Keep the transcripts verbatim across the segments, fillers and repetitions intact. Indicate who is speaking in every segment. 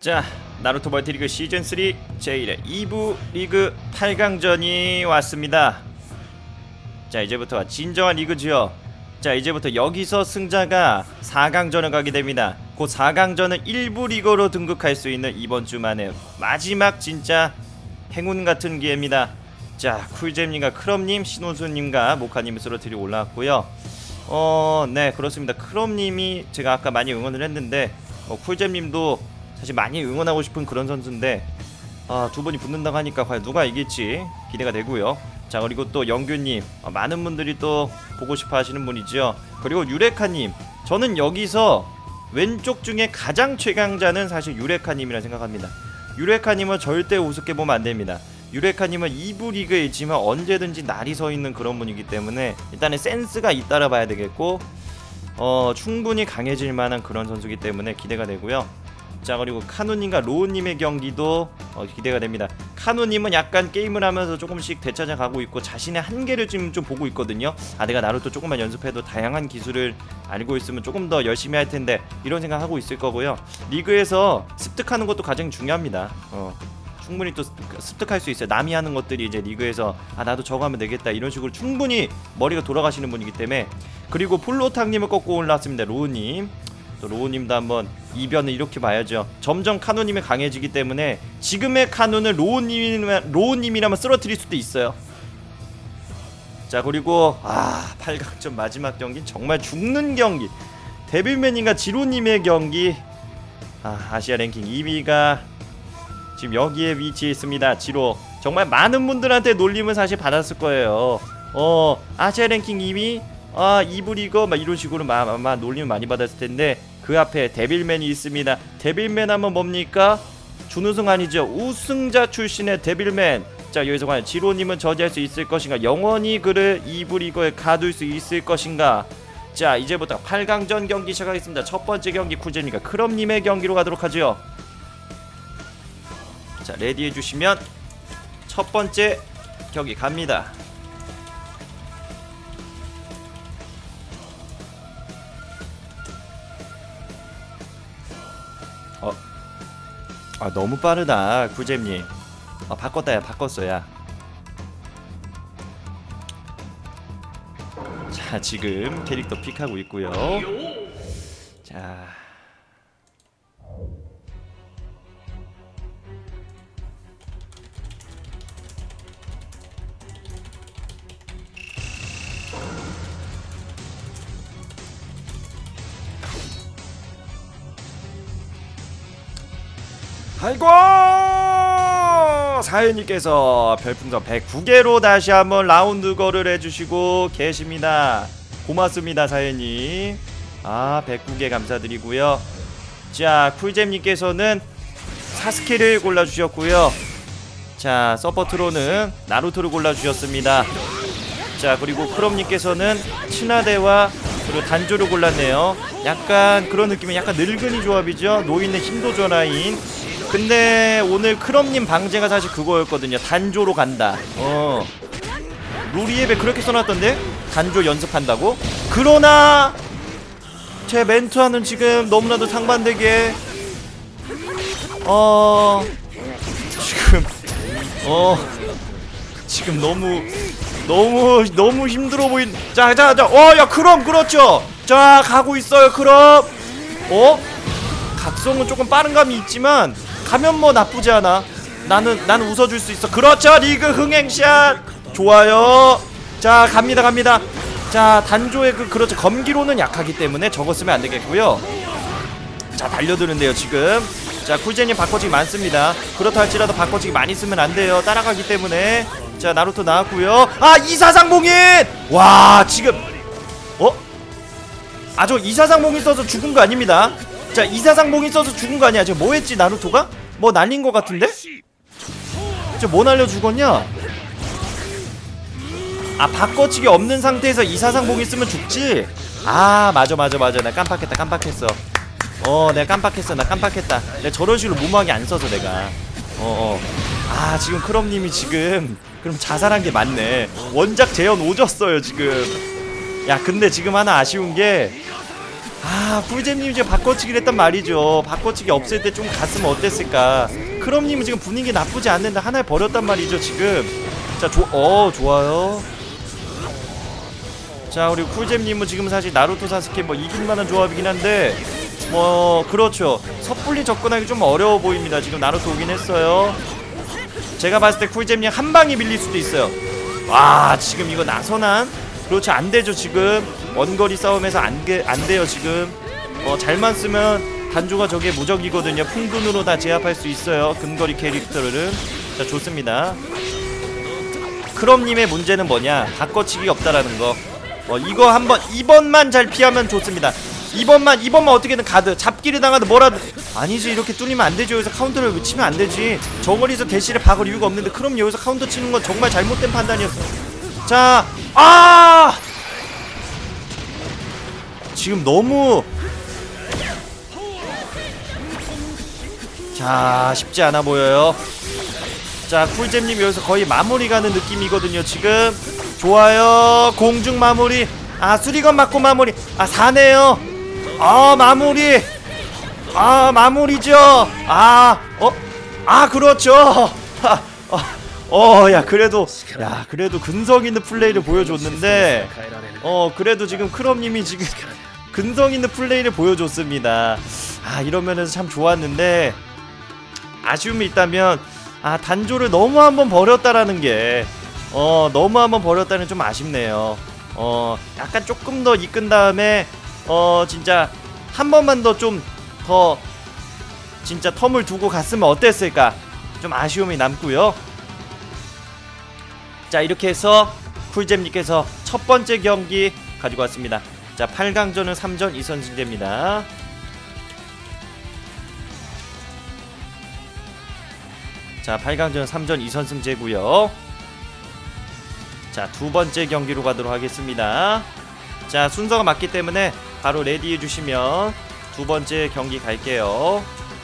Speaker 1: 자, 나루토 멀티리그 시즌삼 제일의 이 부 리그 팔 강전이 왔습니다. 자, 이제부터 진정한 리그지요. 자, 이제부터 여기서 승자가 사 강전을 가게 됩니다. 그 사 강전은 일 부 리그로 등극할 수 있는 이번 주만의 마지막 진짜 행운 같은 기회입니다. 자, 쿨잼님과 크럼님, 신호수님과 모카님을 쓰러뜨리고 올라왔고요. 어, 네, 그렇습니다. 크럼님이 제가 아까 많이 응원을 했는데 어, 쿨잼님도 사실 많이 응원하고 싶은 그런 선수인데 아, 두 번이 붙는다고 하니까 과연 누가 이길지 기대가 되고요. 자, 그리고 또 영규님, 어, 많은 분들이 또 보고 싶어 하시는 분이죠. 그리고 유레카님, 저는 여기서 왼쪽 중에 가장 최강자는 사실 유레카님이라 생각합니다. 유레카님은 절대 우습게 보면 안됩니다. 유레카님은 이 부 리그에 있지만 언제든지 날이 서있는 그런 분이기 때문에 일단은 센스가 잇따라 봐야 되겠고 어, 충분히 강해질 만한 그런 선수이기 때문에 기대가 되고요. 자, 그리고 카누님과 로우님의 경기도 어, 기대가 됩니다. 카누님은 약간 게임을 하면서 조금씩 되찾아가고 있고 자신의 한계를 지금 좀 보고 있거든요. 아, 내가 나루토 조금만 연습해도 다양한 기술을 알고 있으면 조금 더 열심히 할 텐데 이런 생각하고 있을 거고요. 리그에서 습득하는 것도 가장 중요합니다. 어, 충분히 또 습득할 수 있어요. 남이 하는 것들이 이제 리그에서 아, 나도 저거 하면 되겠다 이런 식으로 충분히 머리가 돌아가시는 분이기 때문에. 그리고 폴로탕님을 꺾고 올라왔습니다. 로우님, 또 로우님도 한번 이변을 이렇게 봐야죠. 점점 카누님이 강해지기 때문에 지금의 카누는 로우님이라면, 로우님이라면 쓰러뜨릴 수도 있어요. 자, 그리고 아, 팔 강전 마지막 경기 정말 죽는 경기, 데빌맨님과 지로님의 경기. 아, 아시아 랭킹 이 위가 지금 여기에 위치해 있습니다. 지로 정말 많은 분들한테 놀림을 사실 받았을 거예요. 어, 아시아 랭킹 이 위, 아, 이 부 리그 막 이런 식으로 아마 놀림을 많이 받았을 텐데 그 앞에 데빌맨이 있습니다. 데빌맨 하면 뭡니까? 준우승 아니죠. 우승자 출신의 데빌맨. 자, 여기서 과연 지로님은 저지할 수 있을 것인가? 영원히 그를 이 부 리그에 가둘 수 있을 것인가? 자, 이제부터 팔 강전 경기 시작하겠습니다. 첫 번째 경기 쿨잼님과 크럼님의 경기로 가도록 하죠. 자, 레디 해주시면 첫 번째 경기 갑니다. 어, 아, 너무 빠르다 쿨잼님. 아, 바꿨다. 야, 바꿨어. 야, 자, 지금 캐릭터 픽하고 있고요. 자, 아이고, 사연님께서 별풍선 백구 개로 다시 한번 라운드 거를 해주시고 계십니다. 고맙습니다 사연님. 아, 백구 개 감사드리고요. 자, 쿨잼님께서는 사스케를 골라주셨고요. 자, 서포트로는 나루토를 골라주셨습니다. 자, 그리고 크롬님께서는 친화대와 그리고 단조를 골랐네요. 약간 그런 느낌이 약간 늙은이 조합이죠. 노인의 힘도조 라인. 근데 오늘 크럼님 방제가 사실 그거였거든요. 단조로 간다. 어, 루리앱에 그렇게 써놨던데? 단조 연습한다고? 그러나 제 멘트와는 지금 너무나도 상반되게 어... 지금 어... 지금 너무 너무 너무 힘들어 보인. 자, 자, 자, 어, 야, 크럼, 그렇죠. 자, 가고 있어요, 크럼. 어? 각성은 조금 빠른 감이 있지만 가면 뭐 나쁘지 않아. 나는 나는 웃어줄 수 있어. 그렇죠, 리그 흥행샷 좋아요. 자, 갑니다, 갑니다. 자, 단조의 그 그렇죠, 검기로는 약하기 때문에 저거 쓰면 안 되겠고요. 자, 달려드는데요 지금. 자, 쿨제님 바꿔치기 많습니다. 그렇다 할지라도 바꿔치기 많이 쓰면 안 돼요. 따라가기 때문에. 자, 나루토 나왔고요. 아, 이사상봉인! 와, 지금 어? 아, 저 이사상봉인 써서 죽은 거 아닙니다. 자, 이사상봉인 써서 죽은 거 아니야. 저 뭐 했지, 나루토가? 뭐 날린 거 같은데? 저 뭐 날려 죽었냐? 아, 바꿔치기 없는 상태에서 이사상봉인 쓰면 죽지? 아, 맞아, 맞아, 맞아. 나 깜빡했다, 깜빡했어. 어, 내가 깜빡했어, 나 깜빡했다. 내가 저런 식으로 무모하게 안 써서 내가. 어어. 아, 지금 크럼님이 지금 그럼 자살한 게 맞네. 원작 재현 오졌어요 지금. 야, 근데 지금 하나 아쉬운 게 아 꿀잼님이 지금 바꿔치기를 했단 말이죠. 바꿔치기 없을 때 좀 갔으면 어땠을까. 크럼님은 지금 분위기 나쁘지 않는데 하나를 버렸단 말이죠 지금. 자 조, 어 좋아요. 자 그리고 쿨잼님은 지금 사실 나루토 사스케 뭐 이길만한 조합이긴 한데 뭐 그렇죠 섣불리 접근하기 좀 어려워 보입니다. 지금 나루토 오긴 했어요. 제가 봤을 때 쿨잼님 한 방이 밀릴 수도 있어요. 와 지금 이거 나선한 그렇죠 안되죠 지금 원거리 싸움에서 안게, 안돼요 지금. 어 잘만 쓰면 단조가 저게 무적이거든요. 풍분으로 다 제압할 수 있어요 근거리 캐릭터들은. 자 좋습니다. 크럼님의 문제는 뭐냐 바꿔치기 없다라는 거. 어 이거 한번 이번만 잘 피하면 좋습니다. 이번만 이번만 어떻게든 가드 잡기를 당하든 뭐라든. 아니지 이렇게 뚫리면 안되죠. 여기서 카운터를 치면 안되지. 저거리에서 대시를 박을 이유가 없는데 크럼 여기서 카운터 치는 건 정말 잘못된 판단이었어. 자 아 지금 너무 자 쉽지 않아 보여요. 자 쿨잼님 여기서 거의 마무리 가는 느낌이거든요 지금. 좋아요 공중 마무리. 아 수리건 맞고 마무리. 아 사네요. 아 마무리. 아 마무리죠. 아 어? 아 그렇죠. 어 야 그래도 야 그래도 근성 있는 플레이를 보여줬는데 어 그래도 지금 크럼님이 지금 근성 있는 플레이를 보여줬습니다. 아 이러면은 참 좋았는데 아쉬움이 있다면 아 단조를 너무 한번 버렸다라는 게 어 너무 한번 버렸다는 좀 아쉽네요. 어 약간 조금 더 이끈 다음에 어 진짜 한 번만 더 좀 더 진짜 텀을 두고 갔으면 어땠을까 좀 아쉬움이 남고요. 자 이렇게 해서 쿨잼님께서 첫 번째 경기 가지고 왔습니다. 자 팔 강전은 삼 전 이 선승제입니다. 자 팔 강전은 삼 전 이 선승제고요. 자 두번째 경기로 가도록 하겠습니다. 자 순서가 맞기 때문에 바로 레디해 주시면 두번째 경기 갈게요.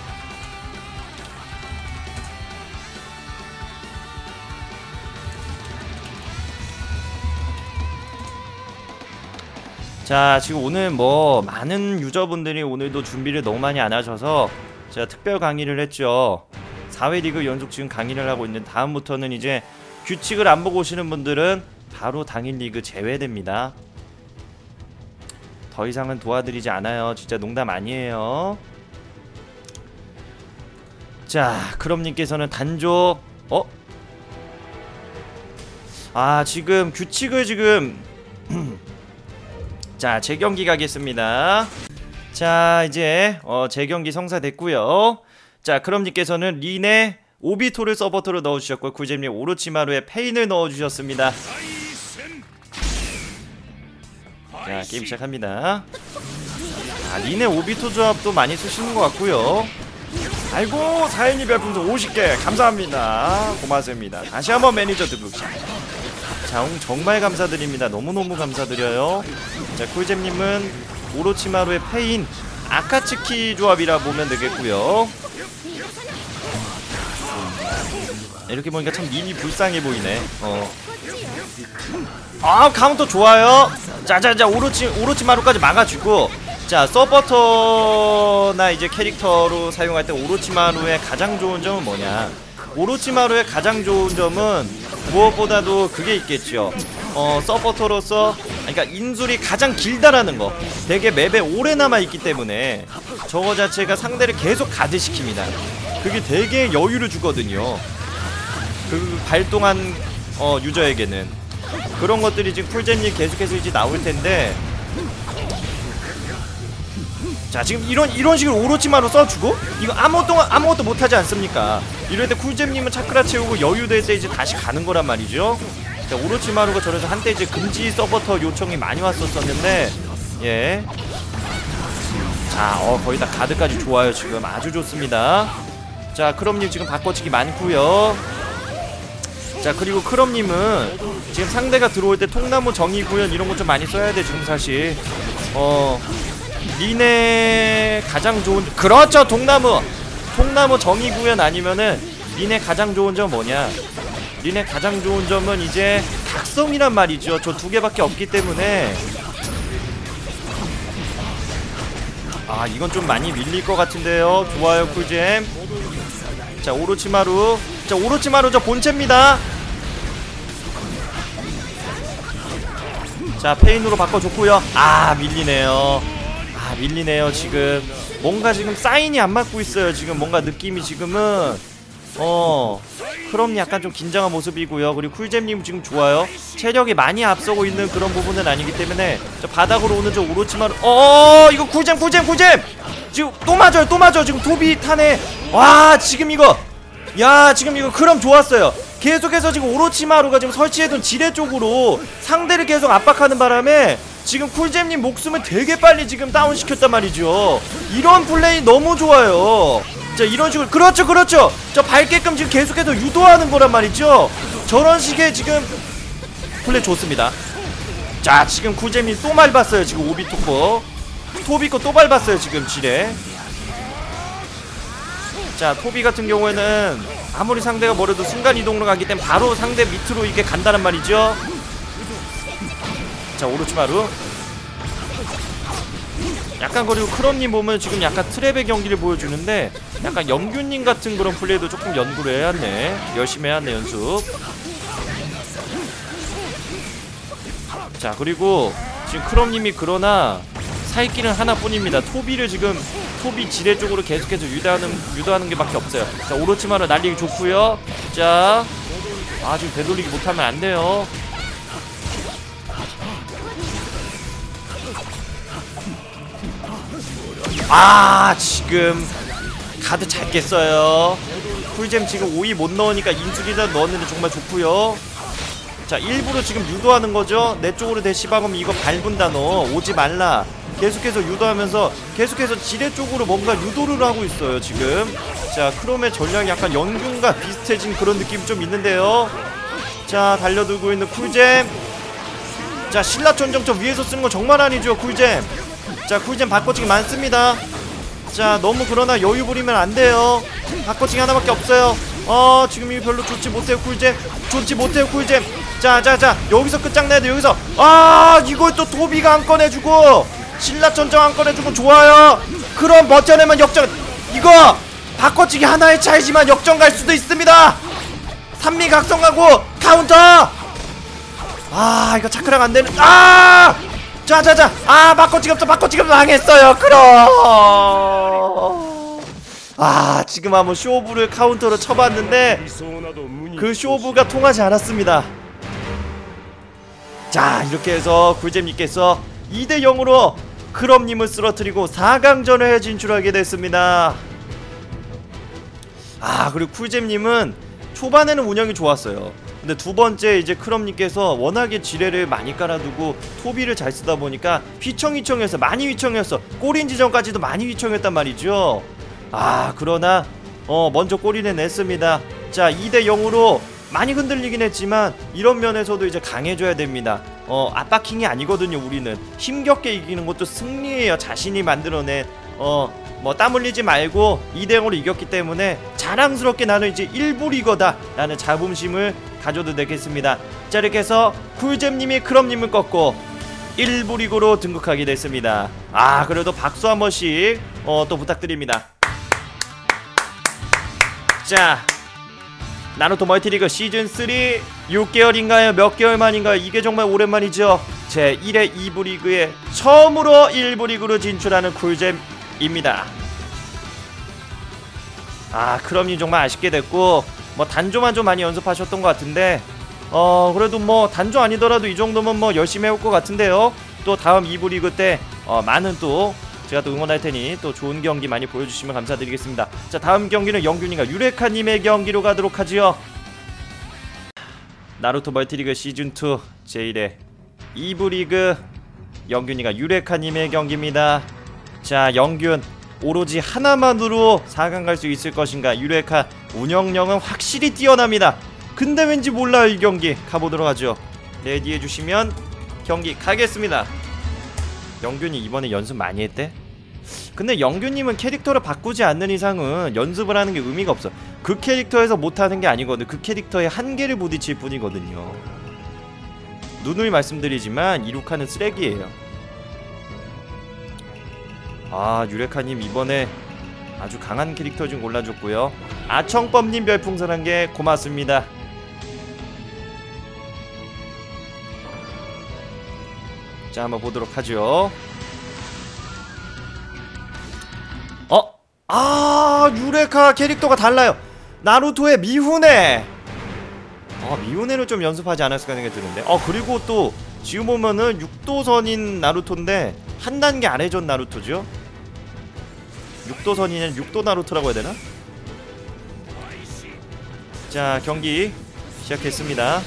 Speaker 1: 자 지금 오늘 뭐 많은 유저분들이 오늘도 준비를 너무 많이 안 하셔서 제가 특별 강의를 했죠. 사 회 리그 연속 지금 강의를 하고 있는 다음부터는 이제 규칙을 안 보고 오시는 분들은 바로 당일 리그 제외됩니다. 더 이상은 도와드리지 않아요. 진짜 농담 아니에요. 자 크럼님께서는 단조 어? 아 지금 규칙을 지금 자 재경기 가겠습니다. 자 이제 어 재경기 성사됐고요. 자 크럼님께서는 린의 오비토를 서버터로 넣어주셨고 쿨잼님 오로치마루에 페인을 넣어주셨습니다. 자 게임 시작합니다. 아 린의 오비토 조합도 많이 쓰시는 것 같고요. 아이고 사인이 별풍선 오십 개 감사합니다. 고맙습니다. 다시 한번 매니저 드부시 자 정말 감사드립니다. 너무너무 감사드려요. 자 쿨잼님은 오로치마루의 페인 아카츠키 조합이라 보면 되겠고요. 이렇게 보니까 참 린이 불쌍해 보이네. 어. 아 카운터 좋아요. 자자자 오로치 오로치마루까지 막아주고 자 서버터나 이제 캐릭터로 사용할 때 오로치마루의 가장 좋은 점은 뭐냐? 오로치마루의 가장 좋은 점은 무엇보다도 그게 있겠죠. 어 서포터로서 그러니까 인술이 가장 길다라는 거. 되게 맵에 오래 남아있기 때문에 저거 자체가 상대를 계속 가드시킵니다. 그게 되게 여유를 주거든요. 그 발동한 어 유저에게는 그런 것들이 지금 쿨잼님 계속해서 이제 나올텐데 자 지금 이런 이런 식으로 오로치마루 써주고 이거 아무것도 아무것도 못하지 않습니까? 이럴 때 쿨잼님은 차크라 채우고 여유될 때 이제 다시 가는 거란 말이죠. 자 오로치마루가 저래서 한때 이제 금지 서버터 요청이 많이 왔었었는데 예. 자 어 거의 다 가드까지 좋아요. 지금 아주 좋습니다. 자 크럼님 지금 바꿔치기 많고요. 자 그리고 크럼님은 지금 상대가 들어올 때 통나무 정의구현 이런 거 좀 많이 써야 돼 지금 사실. 어 린의 가장 좋은 그렇죠 통나무 통나무 정의구현 아니면은 린의 가장 좋은 점 뭐냐? 린의 가장 좋은 점은 이제 각성이란 말이죠. 저 두 개밖에 없기 때문에 아 이건 좀 많이 밀릴 것 같은데요. 좋아요 쿨잼. 자 오로치마루. 자 오로치마루 저 본체입니다. 자 페인으로 바꿔줬고요. 아 밀리네요. 아 밀리네요. 지금 뭔가 지금 사인이 안 맞고 있어요. 지금 뭔가 느낌이 지금은 어 크롬 약간 좀 긴장한 모습이고요. 그리고 쿨잼님 지금 좋아요. 체력이 많이 앞서고 있는 그런 부분은 아니기 때문에 저 바닥으로 오는 저 오로치마루. 어 이거 쿨잼 쿨잼 쿨잼 지금 또 맞아요. 또 맞아. 지금 토비 타네. 와 지금 이거 야 지금 이거 크롬 좋았어요. 계속해서 지금 오로치마루가 지금 설치해둔 지뢰 쪽으로 상대를 계속 압박하는 바람에 지금 쿨잼님 목숨을 되게 빨리 지금 다운시켰단 말이죠. 이런 플레이 너무 좋아요. 자 이런 식으로 그렇죠 그렇죠. 저 밟게끔 지금 계속해서 유도하는 거란 말이죠. 저런 식의 지금 플레이 좋습니다. 자 지금 쿨잼님 또 밟았어요. 지금 오비토코 토비 거 또 밟았어요. 지금 지뢰. 자 토비 같은 경우에는 아무리 상대가 뭐래도 순간이동으로 가기 때문에 바로 상대 밑으로 이렇게 간다는 말이죠. 자 오로치마루. 약간 그리고 크롬님 보면 지금 약간 트랩의 경기를 보여주는데 약간 영균님 같은 그런 플레이도 조금 연구를 해야네. 열심히 해야네 연습. 자 그리고 지금 크롬님이 그러나 살길은 하나뿐입니다. 토비를 지금 토비 지뢰 쪽으로 계속해서 유도하는 유도하는 게 밖에 없어요. 자 오로치마루 날리기 좋고요. 자 아 지금 되돌리기 못하면 안 돼요. 아 지금 카드 잘 깼어요. 쿨잼 지금 오이 못 넣으니까 인술이라도 넣었는데 정말 좋고요. 자 일부러 지금 유도하는 거죠. 내 쪽으로 대시박으면 이거 밟은다 너 오지 말라. 계속해서 유도하면서 계속해서 지뢰 쪽으로 뭔가 유도를 하고 있어요 지금. 자 크롬의 전략이 약간 연균과 비슷해진 그런 느낌이 좀 있는데요. 자 달려들고 있는 쿨잼. 자 신라천정 저 위에서 쓰는 거 정말 아니죠 쿨잼. 자 쿨잼 바꿔치기 많습니다. 자 너무 그러나 여유 부리면 안 돼요. 바꿔치기 하나밖에 없어요. 어 지금 이거 별로 좋지 못해요 쿨잼. 좋지 못해요 쿨잼. 자자자 여기서 끝장내야 돼 여기서. 아 이걸 또 토비가 안 꺼내주고 신라천정 안 꺼내주고 좋아요. 그럼 버텨내면 역전. 이거 바꿔치기 하나의 차이지만 역전 갈 수도 있습니다. 삼미각성하고 카운터. 아 이거 차크랑 안되는. 아 자자자 아 바꿔치기 없어. 바꿔치기 망했어요 그럼. 아 지금 한번 쇼부를 카운터로 쳐봤는데 그 쇼부가 통하지 않았습니다. 자 이렇게 해서 굴잼님께서 이 대 영으로 크롬님을 쓰러뜨리고 사 강전에 진출하게 됐습니다. 아 그리고 쿨잼님은 초반에는 운영이 좋았어요. 근데 두 번째 이제 크롬님께서 워낙에 지뢰를 많이 깔아두고 토비를 잘 쓰다 보니까 휘청휘청해서 많이 휘청했어. 골인 지점까지도 많이 휘청했단 말이죠. 아 그러나 어 먼저 골인을 냈습니다. 자 이 대 영으로 많이 흔들리긴 했지만 이런 면에서도 이제 강해져야 됩니다. 어 압박킹이 아니거든요. 우리는 힘겹게 이기는 것도 승리예요. 자신이 만들어낸 어 뭐 땀 흘리지 말고 이 대 영으로 이겼기 때문에 자랑스럽게 나는 이제 일 부 리거다 라는 자부심을 가져도 되겠습니다. 자 이렇게 해서 쿨잼님이 크롬님을 꺾고 일 부 리그로 등극하게 됐습니다. 아 그래도 박수 한 번씩 어 또 부탁드립니다. 자 나루토 멀티리그 시즌삼 육 개월인가요? 몇 개월 만인가요? 이게 정말 오랜만이죠. 제일 회 이 부 리그에 처음으로 일 부 리그로 진출하는 쿨잼입니다. 아 크롬님 정말 아쉽게 됐고 뭐 단조만 좀 많이 연습하셨던 것 같은데 어 그래도 뭐 단조 아니더라도 이 정도면 뭐 열심히 해올 것 같은데요. 또 다음 이 부 리그 때 어 많은 또 제가 또 응원할 테니 또 좋은 경기 많이 보여주시면 감사드리겠습니다. 자 다음 경기는 영균이가 유레카님의 경기로 가도록 하지요. 나루토 멀티리그 시즌이 제일 회 이 부 리그 영균이가 유레카님의 경기입니다. 자 영균 오로지 하나만으로 사 강 갈 수 있을 것인가. 유레카 운영력은 확실히 뛰어납니다. 근데 왠지 몰라요. 이 경기 가보도록 하죠. 레디해주시면 경기 가겠습니다. 영균이 이번에 연습 많이 했대? 근데 영균님은 캐릭터를 바꾸지 않는 이상은 연습을 하는 게 의미가 없어. 그 캐릭터에서 못하는 게 아니거든. 그 캐릭터의 한계를 부딪힐 뿐이거든요. 누누이 말씀드리지만 이루카는 쓰레기예요. 아 유레카님 이번에 아주 강한 캐릭터 좀 골라줬고요. 아청법님 별풍선 한 개 고맙습니다. 자 한번 보도록 하죠. 어? 아 유레카 캐릭터가 달라요. 나루토의 미후네. 아 미후네는 좀 연습하지 않았을까 생각이 드는데. 어 그리고 또 지금 보면은 육도선인 나루토인데 한 단계 아래전 나루토죠. 육도선이냐 육도 나루토라고 해야 되나? 자 경기 시작했습니다.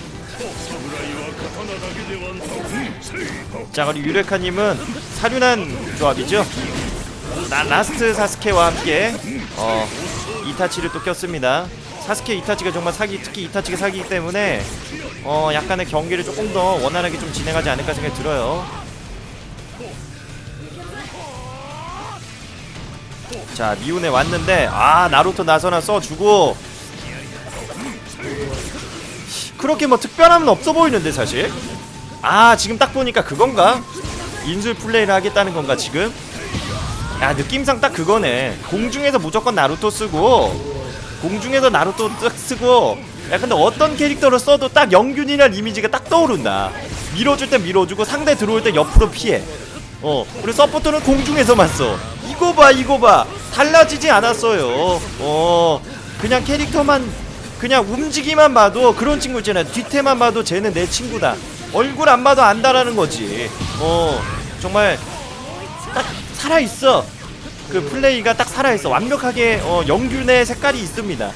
Speaker 1: 자 그리고 유레카님은 사륜한 조합이죠. 나, 라스트 사스케와 함께 어 이타치를 또 꼈습니다. 사스케 이타치가 정말 사기, 특히 이타치가 사기이기 때문에 어 약간의 경기를 조금 더 원활하게 좀 진행하지 않을까 생각이 들어요. 자 미운에 왔는데 아 나루토 나서나 써주고 그렇게 뭐 특별함은 없어 보이는데 사실. 아 지금 딱 보니까 그건가? 인술 플레이를 하겠다는 건가 지금? 야 느낌상 딱 그거네. 공중에서 무조건 나루토 쓰고 공중에서 나루토 딱 쓰고 야 근데 어떤 캐릭터를 써도 딱 영균이란 이미지가 딱 떠오른다. 밀어줄 땐 밀어주고 상대 들어올 때 옆으로 피해. 어 그리고 서포터는 공중에서만 써. 이거 봐 이거 봐 달라지지 않았어요. 어 그냥 캐릭터만 그냥 움직이만 봐도 그런 친구 있잖아요. 뒤태만 봐도 쟤는 내 친구다. 얼굴 안 봐도 안다라는 거지. 어 정말 딱 살아있어. 그 플레이가 딱 살아있어. 완벽하게 어 영균의 색깔이 있습니다.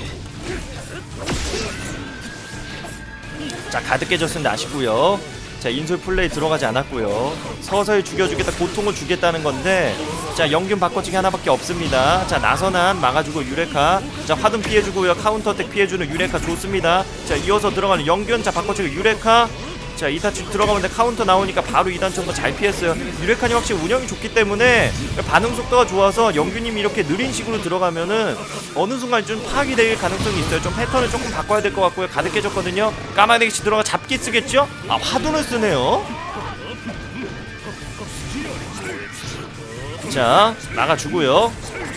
Speaker 1: 자 가득 깨졌는데 아쉽고요. 자 인술 플레이 들어가지 않았고요. 서서히 죽여주겠다 고통을 주겠다는 건데 자 영균 바꿔치기 하나밖에 없습니다. 자 나선한 막아주고 유레카 자 화등 피해주고요. 카운터택 피해주는 유레카 좋습니다. 자 이어서 들어가는 영균 자 바꿔치기 유레카 자 이타치 들어가는데 카운터 나오니까 바로 이 단 첨거 잘 피했어요. 유레카니 확실히 운영이 좋기 때문에 반응 속도가 좋아서 영균님이 이렇게 느린 식으로 들어가면은 어느 순간 좀 파악이 될 가능성이 있어요. 좀 패턴을 조금 바꿔야 될 것 같고요. 가득 깨졌거든요. 까마귀씨 들어가 잡기 쓰겠죠? 아 화둔을 쓰네요. 자 막아주고요.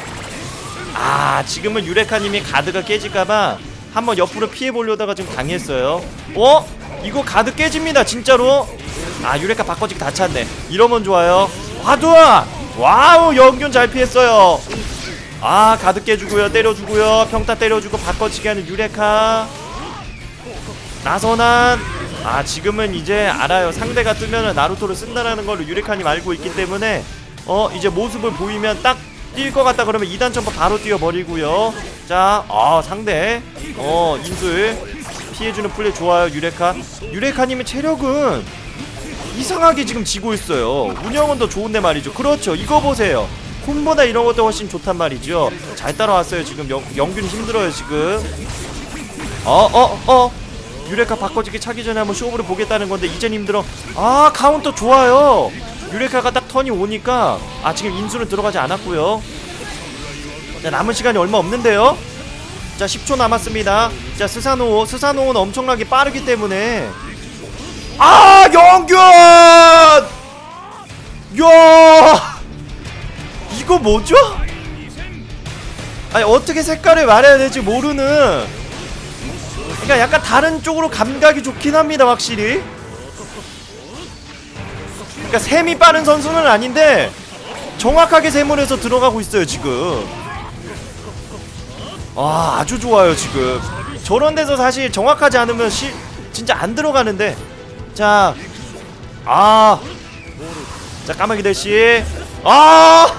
Speaker 1: 아 지금은 유레카님이 가드가 깨질까봐 한번 옆으로 피해보려다가 지금 당했어요. 어? 이거 가드 깨집니다 진짜로. 아 유레카 바꿔치기 다 찼네. 이러면 좋아요. 화두아 와우 영균 잘 피했어요. 아 가드 깨주고요. 때려주고요. 평타 때려주고 바꿔치기 하는 유레카. 나선한 아 지금은 이제 알아요. 상대가 뜨면은 나루토를 쓴다라는 걸 유레카님 알고 있기 때문에 어 이제 모습을 보이면 딱 뛸 것 같다 그러면 이 단 점프 바로 뛰어버리고요. 자 아 상대 어 인술 피해주는 플레이 좋아요. 유레카 유레카님의 체력은 이상하게 지금 지고 있어요. 운영은 더 좋은데 말이죠. 그렇죠 이거 보세요. 콤보다 이런 것도 훨씬 좋단 말이죠. 잘 따라왔어요. 지금 영, 영균이 힘들어요 지금. 어어어 어, 어. 유레카 바꿔치기 차기 전에 한번 쇼부를 보겠다는 건데 이젠 힘들어. 아 카운터 좋아요. 유레카가 딱 턴이 오니까 아 지금 인수는 들어가지 않았고요. 자 남은 시간이 얼마 없는데요. 자 십 초 남았습니다. 자 스사노 스사노는 엄청나게 빠르기 때문에 아 영균 야 이거 뭐죠? 아니 어떻게 색깔을 말해야 될지 모르는 그러니까 약간 다른 쪽으로 감각이 좋긴 합니다 확실히. 그러니까 셈이 빠른 선수는 아닌데 정확하게 셈을 해서 들어가고 있어요 지금. 아 아주 좋아요 지금. 저런 데서 사실 정확하지 않으면 시, 진짜 안 들어가는데. 자 아 자 까마귀대씨 아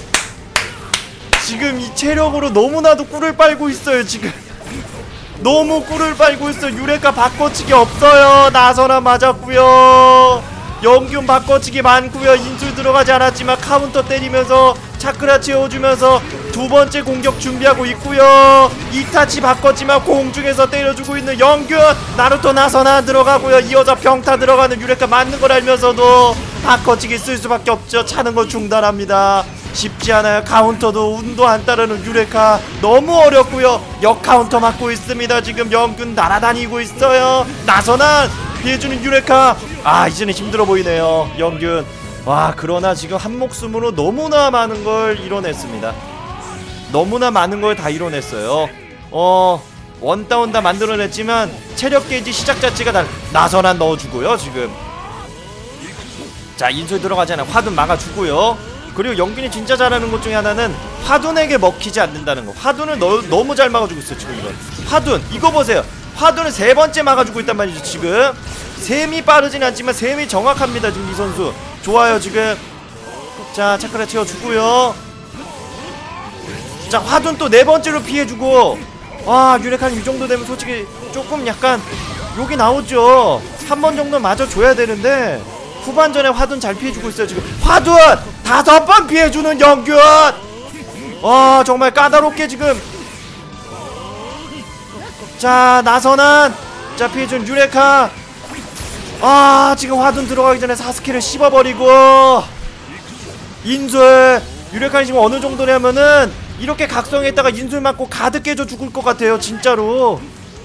Speaker 1: 지금 이 체력으로 너무나도 꿀을 빨고 있어요 지금. 너무 꿀을 빨고 있어. 유레카 바꿔치기 없어요. 나서나 맞았고요. 영균 바꿔치기 많고요. 인술 들어가지 않았지만 카운터 때리면서 차크라 채워주면서 두 번째 공격 준비하고 있고요. 이타치 바꿨지만 공중에서 때려주고 있는 영균. 나루토 나서나 들어가고요. 이어서 평타 들어가는 유레카 맞는 걸 알면서도 바꿔치기 쓸 수밖에 없죠. 차는 걸 중단합니다. 쉽지 않아요. 카운터도 운도 안 따르는 유레카 너무 어렵고요. 역 카운터 맞고 있습니다. 지금 영균 날아다니고 있어요. 나서나 피해주는 유레카. 아 이제는 힘들어 보이네요 영균. 와, 그러나 지금 한 목숨으로 너무나 많은 걸 이뤄냈습니다. 너무나 많은 걸 다 이뤄냈어요. 어... 원다운 다 만들어냈지만 체력 게이지 시작 자체가 다 나선한 넣어주고요 지금. 자, 인술 들어가잖아. 화둔 막아주고요. 그리고 영균이 진짜 잘하는 것 중에 하나는 화둔에게 먹히지 않는다는 거. 화둔을 너, 너무 잘 막아주고 있어요 지금. 이건 화둔 이거 보세요. 화둔을 세 번째 막아주고 있단 말이죠 지금. 셈이 빠르진 않지만 셈이 정확합니다 지금 이 선수. 좋아요 지금. 자, 차크라 채워주고요. 자, 화둔 또 네 번째로 피해주고. 와, 유레카님 이 정도 되면 솔직히 조금 약간 욕이 나오죠. 한 번 정도 맞아줘야 되는데 후반전에 화둔 잘 피해주고 있어요 지금. 화둔! 다섯 번 피해주는 영균! 와, 정말 까다롭게 지금. 자, 나선한. 자, 피해준 유레카. 아, 지금 화둔 들어가기 전에 사스케를 씹어버리고. 인술. 유레카는 지금 어느 정도냐면은 이렇게 각성했다가 인술 맞고 가득 깨져 죽을 것 같아요 진짜로.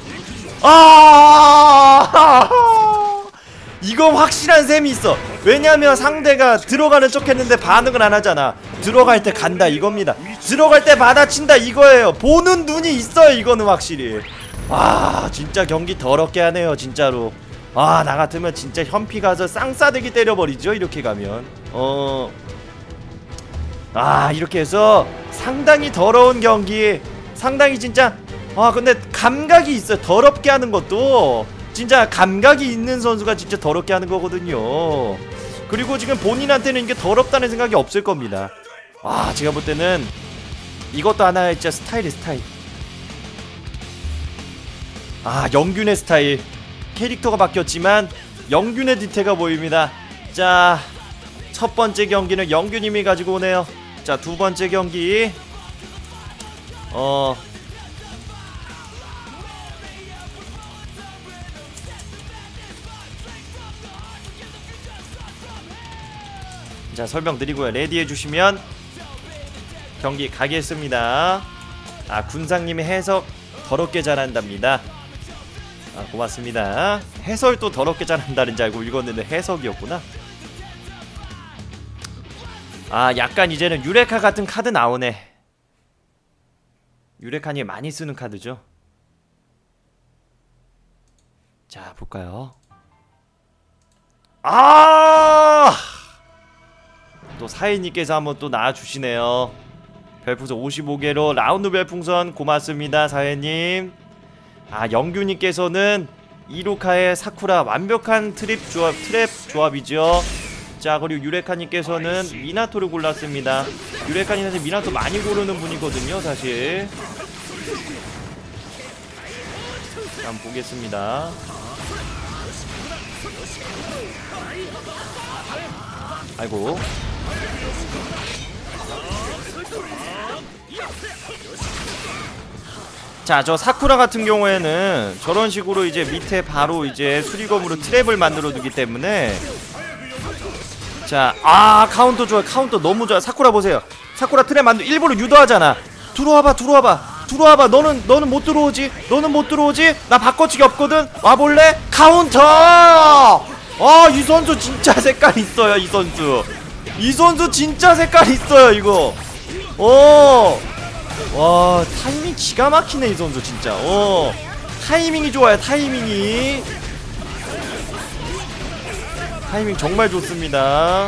Speaker 1: 아, 이거 확실한 셈이 있어. 왜냐면 상대가 들어가는 척 했는데 반응을 안 하잖아. 들어갈 때 간다 이겁니다. 들어갈 때 받아친다 이거예요. 보는 눈이 있어요 이거는 확실히. 아, 진짜 경기 더럽게 하네요 진짜로. 아, 나 같으면 진짜 현피 가서 쌍싸대기 때려버리죠 이렇게 가면. 어... 아, 이렇게 해서 상당히 더러운 경기. 상당히 진짜. 아, 근데 감각이 있어요. 더럽게 하는 것도 진짜 감각이 있는 선수가 진짜 더럽게 하는 거거든요. 그리고 지금 본인한테는 이게 더럽다는 생각이 없을 겁니다. 아, 제가 볼 때는 이것도 하나의 진짜 스타일이 스타일. 아, 영균의 스타일. 캐릭터가 바뀌었지만 영균의 뒤태가 보입니다. 자, 첫 번째 경기는 영균님이 가지고 오네요. 자, 두 번째 경기. 어... 자, 설명드리고요. 레디해주시면 경기 가겠습니다. 아, 군상님이 해석 더럽게 잘한답니다. 아, 고맙습니다. 해설도 더럽게 잘한다는 줄 알고 읽었는데 해석이었구나. 아, 약간 이제는 유레카 같은 카드 나오네. 유레카님 많이 쓰는 카드죠. 자, 볼까요. 아, 또 사인님께서 한번 또 나와주시네요. 별풍선 오십오 개로 라운드 별풍선 고맙습니다 사인님. 아, 영규님께서는 이루카의 사쿠라 완벽한 트립 조합, 트랩 조합이죠. 자, 그리고 유레카님께서는 미나토를 골랐습니다. 유레카님 사실 미나토 많이 고르는 분이거든요 사실. 한번 보겠습니다. 아이고. 자, 저 사쿠라 같은 경우에는 저런 식으로 이제 밑에 바로 이제 수리검으로 트랩을 만들어 두기 때문에. 자, 아, 카운터 좋아요. 카운터 너무 좋아요. 사쿠라 보세요. 사쿠라 트랩 만들 일부러 유도하잖아. 들어와봐, 들어와봐, 들어와봐. 너는 너는 못 들어오지. 너는 못 들어오지. 나 바꿔치기 없거든. 와볼래? 카운터. 아, 이 선수 진짜 색깔 있어요. 이 선수. 이 선수 진짜 색깔 있어요. 이거. 어. 와, 타이밍 기가 막히네 이 선수 진짜. 어, 타이밍이 좋아요. 타이밍이 타이밍 정말 좋습니다.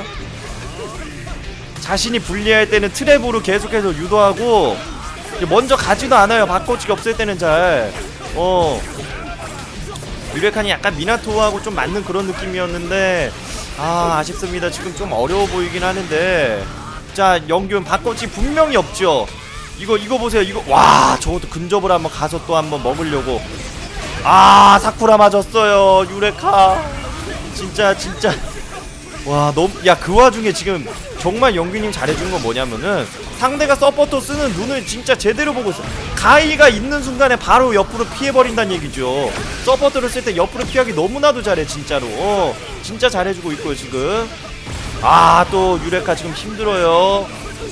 Speaker 1: 자신이 불리할 때는 트랩으로 계속해서 유도하고 먼저 가지도 않아요. 바꿔치기 없을 때는 잘. 어, 유레칸이 약간 미나토하고 좀 맞는 그런 느낌이었는데 아, 아쉽습니다. 지금 좀 어려워 보이긴 하는데. 자, 영균 바꿔치기 분명히 없죠. 이거 이거 보세요. 이거 와, 저것도 근접을 한번 가서 또 한번 먹으려고. 아, 사쿠라 맞았어요. 유레카 진짜 진짜. 와, 너무. 야, 그 와중에 지금 정말 영균님 잘해준 건 뭐냐면은 상대가 서포터 쓰는 눈을 진짜 제대로 보고 있어. 가이가 있는 순간에 바로 옆으로 피해버린다는 얘기죠. 서포터를 쓸 때 옆으로 피하기 너무나도 잘해 진짜로. 어, 진짜 잘해주고 있고요 지금. 아, 또 유레카 지금 힘들어요.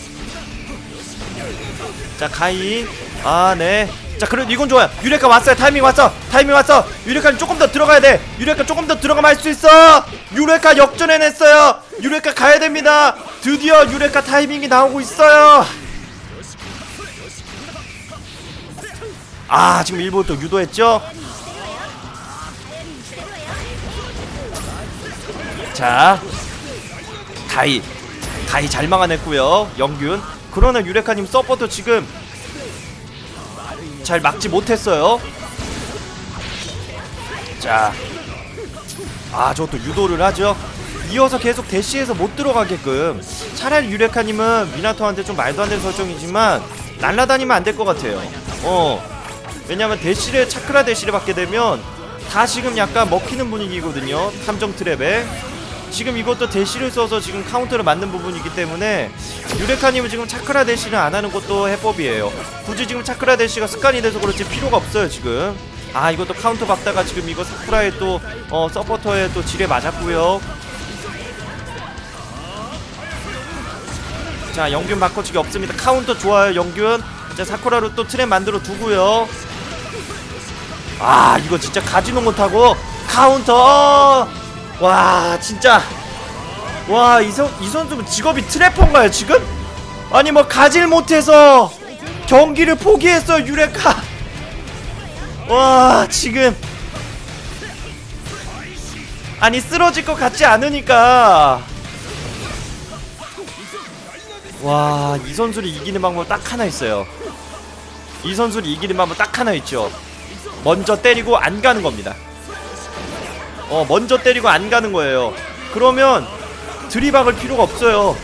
Speaker 1: 자, 가이. 아, 네. 자, 그래도 이건 좋아요. 유레카 왔어요. 타이밍 왔어. 타이밍 왔어. 유레카는 조금 더 들어가야 돼. 유레카 조금 더 들어가면 할 수 있어. 유레카 역전해냈어요. 유레카 가야 됩니다. 드디어 유레카 타이밍이 나오고 있어요. 아 지금 일부러 또 유도했죠. 자 가이 가이 잘 막아냈고요 영균. 그러나 유레카님 서포터 지금 잘 막지 못했어요. 자 아 저것도 유도를 하죠. 이어서 계속 대시해서 못 들어가게끔. 차라리 유레카님은 미나토한테 좀 말도 안 되는 설정이지만 날라다니면 안 될 것 같아요. 어 왜냐면 대시를 차크라 대시를 받게 되면 다 지금 약간 먹히는 분위기거든요. 탐정 트랩에 지금 이것도 대시를 써서 지금 카운터를 맞는 부분이기 때문에 유레카님은 지금 차크라 대시를 안 하는 것도 해법이에요. 굳이 지금 차크라 대시가 습관이 돼서 그렇지 필요가 없어요 지금. 아 이것도 카운터 박다가 지금 이거 사쿠라의 또 어, 서포터에 또 지뢰 맞았고요. 자 영균 바꿔치기 없습니다. 카운터 좋아요 영균. 자 사쿠라로 또 트랩 만들어 두고요. 아 이거 진짜 가지도 못하고 카운터. 와 진짜 와 이 이 선수는 직업이 트래퍼인가요 지금? 아니 뭐 가질 못해서 경기를 포기했어요 유레카. 와 지금 아니 쓰러질 것 같지 않으니까 와 이 선수를 이기는 방법 딱 하나 있어요. 이 선수를 이기는 방법 딱 하나 있죠. 먼저 때리고 안 가는 겁니다. 어 먼저 때리고 안 가는 거예요. 그러면 들이박을 필요가 없어요.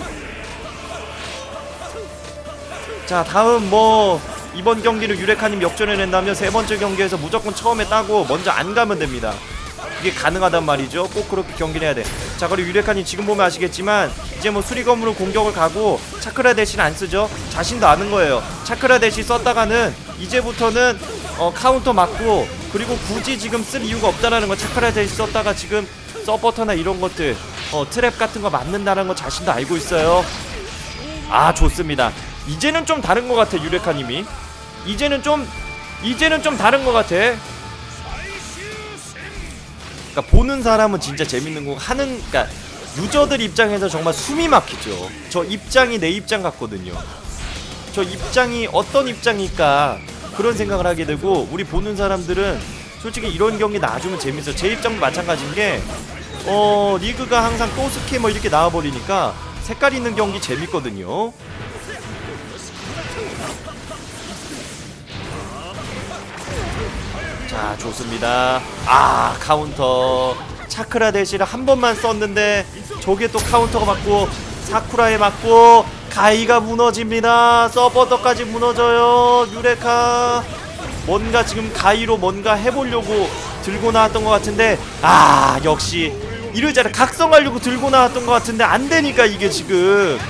Speaker 1: 자 다음 뭐 이번 경기를 유레카님 역전해낸다면 세 번째 경기에서 무조건 처음에 따고 먼저 안 가면 됩니다. 이게 가능하단 말이죠. 꼭 그렇게 경기를 해야 돼. 자 그리고 유레카님 지금 보면 아시겠지만 이제 뭐 수리검으로 공격을 가고 차크라 대시는 안 쓰죠. 자신도 아는 거예요. 차크라 대시 썼다가는 이제부터는 어 카운터 맞고 그리고 굳이 지금 쓸 이유가 없다라는 거. 차크라 대시 썼다가 지금 서포터나 이런 것들 어 트랩 같은 거 맞는다는 거 자신도 알고 있어요. 아 좋습니다. 이제는 좀 다른 것 같아 유레카님이. 이제는 좀 이제는 좀 다른 것 같아. 그러니까 보는 사람은 진짜 재밌는 거 하는. 그러니까 유저들 입장에서 정말 숨이 막히죠. 저 입장이 내 입장 같거든요. 저 입장이 어떤 입장일까 그런 생각을 하게 되고 우리 보는 사람들은 솔직히 이런 경기 놔주면 재밌어. 제 입장도 마찬가지인 게 어 리그가 항상 또 스캐머 이렇게 나와버리니까 색깔 있는 경기 재밌거든요. 자 좋습니다. 아 카운터 차크라 대시를 한 번만 썼는데 저게 또 카운터가 맞고 사쿠라에 맞고 가이가 무너집니다. 서포터까지 무너져요. 유레카 뭔가 지금 가이로 뭔가 해보려고 들고 나왔던 것 같은데 아 역시 이러잖아. 각성하려고 들고 나왔던 것 같은데 안되니까 이게 지금.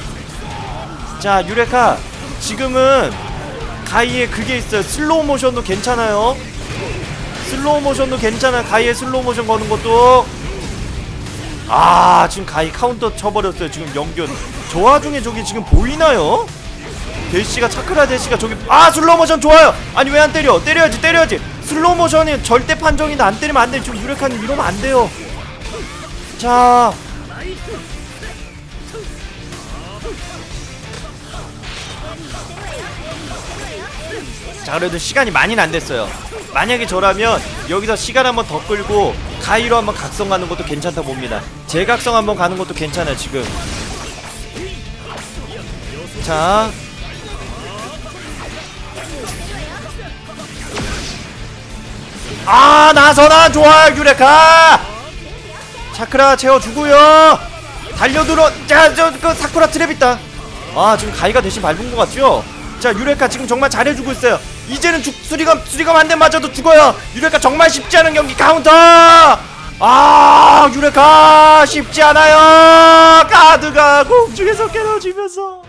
Speaker 1: 자 유레카 지금은 가이에 그게 있어요. 슬로우 모션도 괜찮아요. 슬로우 모션도 괜찮아. 가이에 슬로우 모션 거는 것도. 아 지금 가이 카운터 쳐버렸어요 지금 영균. 저 와중에 저기 지금 보이나요? 대시가 차크라 대시가 저기. 아 슬로우 모션 좋아요. 아니 왜 안 때려? 때려야지 때려야지. 슬로우 모션이 절대 판정인데 안 때리면 안 돼. 지금 유레카님 이러면 안 돼요. 자 자 그래도 시간이 많이는 안 됐어요. 만약에 저라면 여기서 시간 한번 더 끌고 가이로 한번 각성 가는 것도 괜찮다 봅니다. 재각성 한번 가는 것도 괜찮아요 지금. 자 아 나서나 좋아요 유레카. 차크라 채워주고요. 달려들어. 자 저 그 사쿠라 트랩 있다. 아 지금 가이가 대신 밟은 것 같죠? 자 유레카 지금 정말 잘해주고 있어요. 이제는 죽, 수리검 수리검 한 대 맞아도 죽어요. 유레카 정말 쉽지 않은 경기. 카운터. 아 유레카 쉽지 않아요. 카드가 공중에서 깨어지면서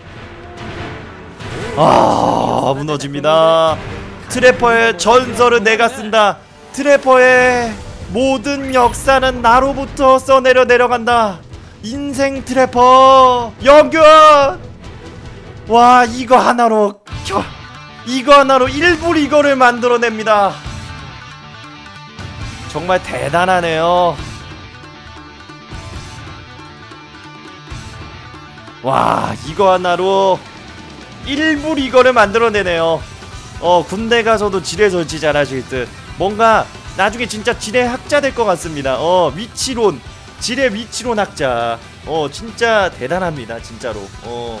Speaker 1: 아 무너집니다. 트래퍼의 전설은 내가 쓴다. 트래퍼의 모든 역사는 나로부터 써내려 내려간다. 인생 트래퍼 영균. 와 이거 하나로 겨, 이거 하나로 일부 이거를 만들어냅니다. 정말 대단하네요. 와, 이거 하나로 일 부 리거를 만들어내네요. 어, 군대 가서도 지뢰 설치 잘하실 듯. 뭔가 나중에 진짜 지뢰 학자 될 것 같습니다. 어, 위치론, 지뢰 위치론 학자. 어, 진짜 대단합니다, 진짜로. 어.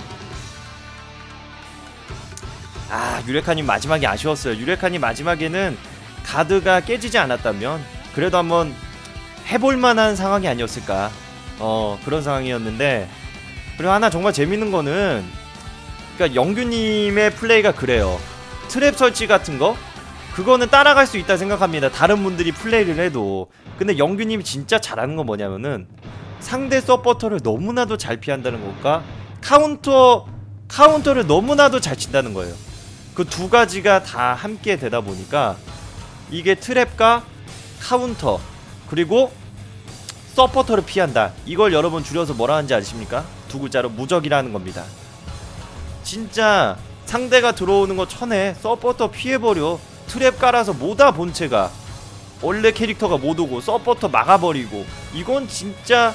Speaker 1: 아, 유레카님 마지막에 아쉬웠어요. 유레카님 마지막에는 가드가 깨지지 않았다면 그래도 한번 해볼만한 상황이 아니었을까. 어, 그런 상황이었는데. 그리고 하나 정말 재밌는 거는, 그러니까 영규님의 플레이가 그래요. 트랩 설치 같은 거 그거는 따라갈 수 있다 생각합니다, 다른 분들이 플레이를 해도. 근데 영규님이 진짜 잘하는 건 뭐냐면은 상대 서포터를 너무나도 잘 피한다는 것과 카운터 카운터를 너무나도 잘 친다는 거예요. 그 두 가지가 다 함께 되다 보니까 이게 트랩과 카운터 그리고 서포터를 피한다, 이걸 여러분 줄여서 뭐라 하는지 아십니까? 두 글자로 무적이라는 겁니다. 진짜 상대가 들어오는 거 천에 서포터 피해버려. 트랩 깔아서 뭐다 본체가 원래 캐릭터가 못 오고 서포터 막아버리고. 이건 진짜,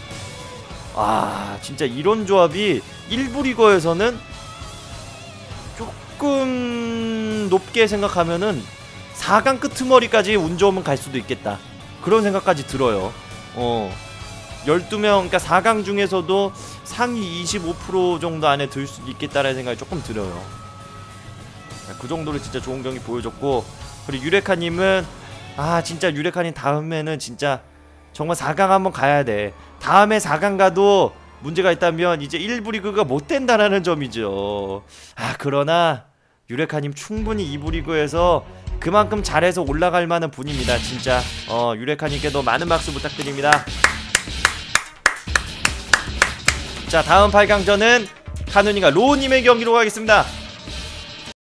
Speaker 1: 아 진짜 이런 조합이 일부 리거에서는 조금 높게 생각하면은 사 강 끄트머리까지 운 좋으면 갈 수도 있겠다, 그런 생각까지 들어요. 어, 열두 명, 그러니까 사 강 중에서도 상위 이십오 퍼센트 정도 안에 들 수도 있겠다라는 생각이 조금 들어요. 그 정도로 진짜 좋은 경기 보여줬고, 그리고 유레카님은 아 진짜 유레카님 다음에는 진짜 정말 사 강 한번 가야 돼. 다음에 사 강 가도 문제가 있다면 이제 일 부 리그가 못 된다라는 점이죠. 아, 그러나 유레카님 충분히 이 부 리그에서 그만큼 잘해서 올라갈 만한 분입니다, 진짜. 어, 유레카님께도 많은 박수 부탁드립니다. 자, 다음 팔 강전은 카누니가 로우님의 경기로 가겠습니다.